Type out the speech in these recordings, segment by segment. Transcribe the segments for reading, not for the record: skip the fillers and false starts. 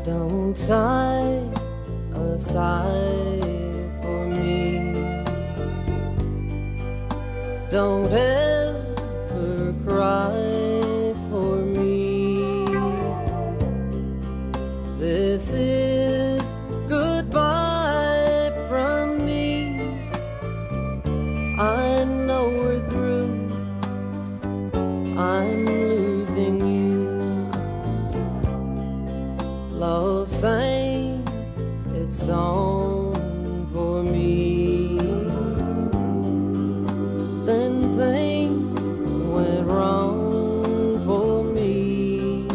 Don't sigh a sigh for me. Don't ever cry for me. This is goodbye from me. I know we're through. I'm losing you. Love sang its song for me. Then things went wrong for me.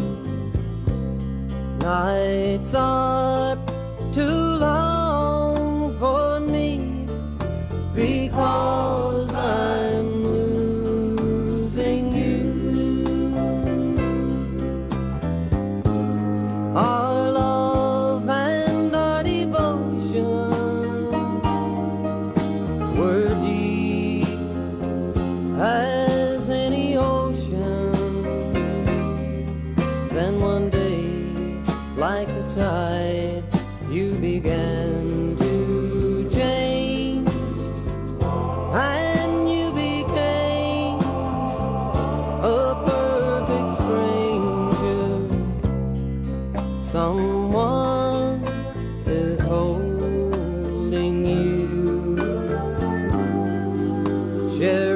Nights are too long for me because I'm losing you. Our love and our devotion were deep as any ocean. Then one day, like the tide, you began to change, and you became a perfect stranger. Someone is holding you. Share